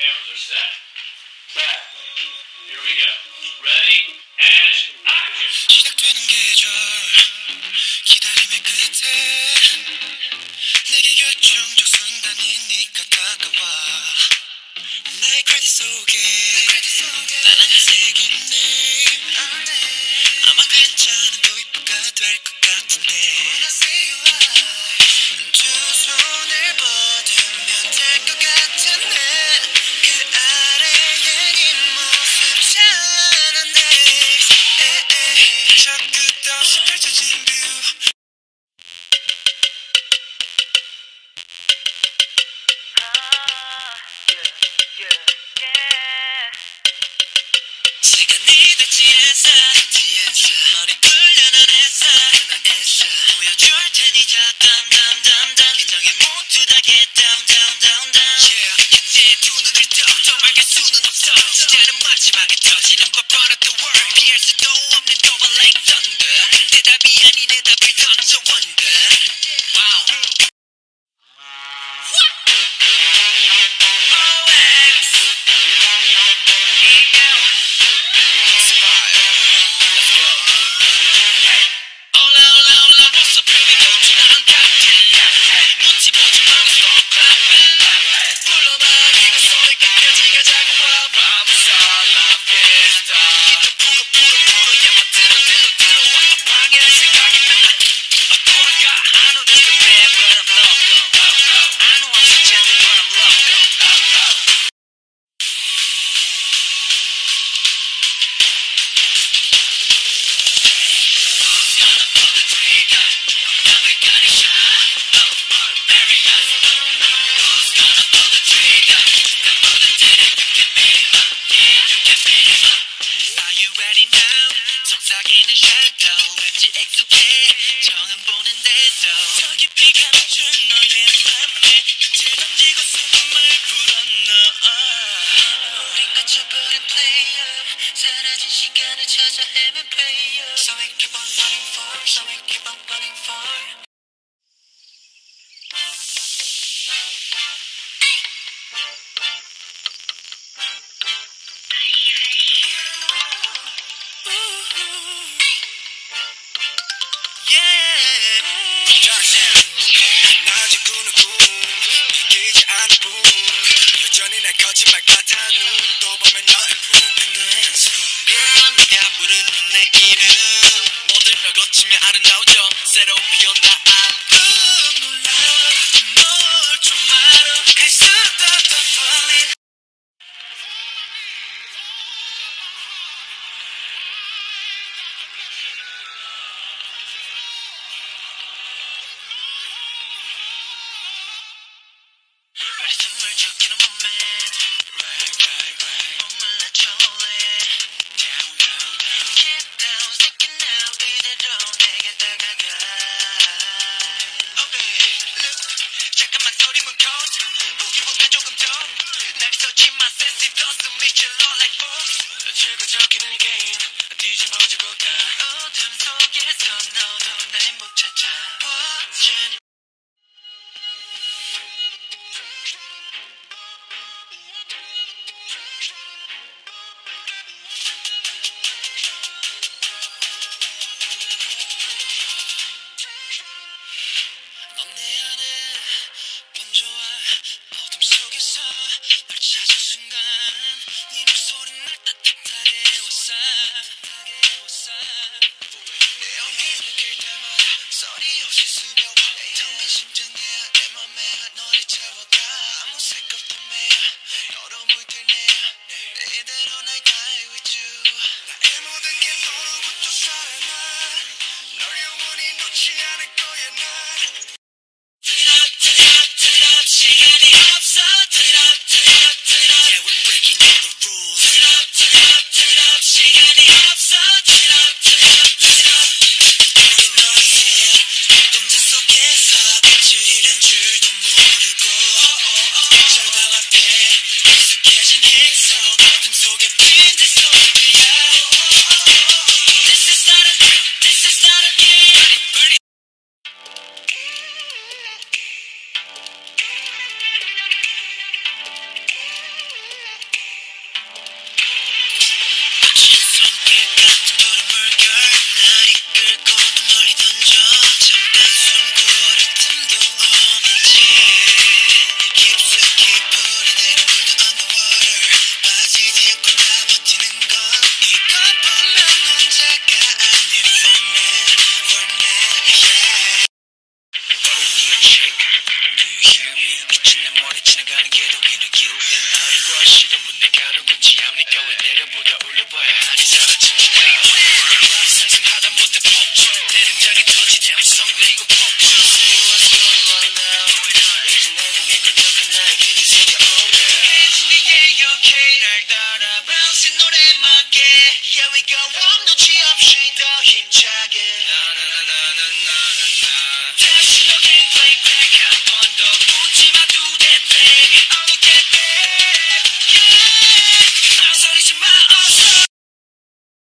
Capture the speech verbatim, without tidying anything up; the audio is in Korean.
Cameras are set. Back. Here we go. Ready and action. 시작되는 계절 기다림의 끝에 내게 결정적 순간이니까 다가와 나의 크레딧 속에 난 안에 새긴 네 아마 괜찮은 도입부가 될 것 같은데 두 손을 뻗으면 될 것 같은데 그 아래에 네 모습 찬란한데 저 끝없이 펼쳐진 뷰 시간이 됐지 않사 머리 풀려난 애써 보여줄 테니 자 down down down down 긴장해 모두 다 get down down down down 현재의 두 눈을 떠 더 맑을 수는 없어 진짜는 마지막에 터지는 weapon of the world 피할 수도 없는 global like thunder 대답이 아닌 해답을 던져 wonder wow 속삭이는 shadow 왠지 익숙해 처음 보는데도 더 깊이 감춘 너의 맘에 빛을 던지고 숨을 불어넣어 우린 꽂혀버린 player 사라진 시간을 찾아 헤맨 player So we keep on running for So we keep on running for 낮에 구는 꿈 믿기지 않을 뿐 여전히 날 거짓말 같아 눈도 보면 너의 품 순간 네가 부르는 내 이름 모든 걸 거치며 아름다우죠 새로 피어나 아픔 놀라워 뭘 좀 알아 갈 수도 더 falling Ready to merge you in a moment Right, right, right 몸을 낮춰올래 Down, down, down Get down, thinking now 이대로 내게 다가가 Oh baby, look 잠깐만 소리문 coat 보기보다 조금 더 날이 서지만 sensitive 더 숨이 질러 like force 즐거적인 again 뒤집어지고 가 어둠 속에서 너도 날 못 찾아 Watching 넌 내 안에 번져와 어둠 속에서 널 찾은 순간 네 목소리는 날 따뜻하게 웃어 내 온기 느낄 때마다 소리 없이 스며와 텅 빈 심장에 내 맘에 너를 채워가 아무 색 없던 매야 너로 물들네요 이대로 날 die with you 나의 모든 게 너로부터 살아나 널 영원히 놓지 않을 거야 난 Turn it up, turn it up, turn it up 시간이 없어 Turn it up, turn it up, turn it up Yeah, we're breaking all the rules Turn it up, turn it up, turn it up 시간이 없어 Turn it up, turn it up, turn it up 우린 너에게 동전 속에서 빛을 잃은 줄도 모르고 절벽 앞에 익숙해진 행성 어둠 속에 빈 듯